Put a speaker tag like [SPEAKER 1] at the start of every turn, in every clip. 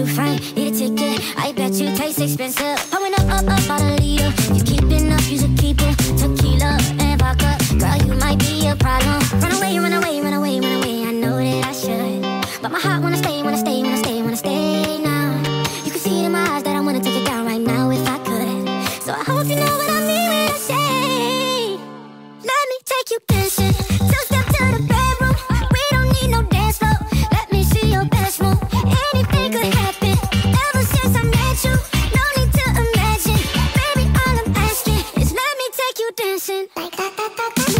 [SPEAKER 1] too fine, need a ticket. I bet you taste expensive. Pouring up, out a leader. You keeping up, you should keep it. Tequila and vodka, girl, you might be a problem. Run away, run away, run away, run away. I know that I should, but my heart wanna stay, wanna stay, wanna stay, wanna stay now. You can see it in my eyes that I wanna take it down right now if I could. So I hope you know what I mean when I say, let me take you dancing. Two-step to the bedroom. We don't need no dance floor. Let me see your best move. Anything could happen. Ever since I met you, no need to imagine. Baby, all I'm asking is let me take you dancing. Like that, that, that, that,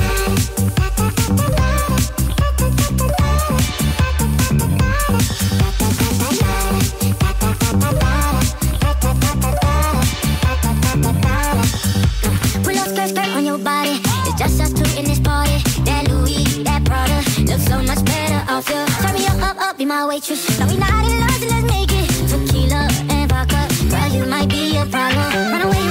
[SPEAKER 1] pull up skirt, skirt on your body. It's just us two in this party. That Louis, that Prada, looks so much better off you. Turn me up, be my waitress. No, we not in love, so let's make it. Tequila and vodka, girl, you might be a problem. Run away.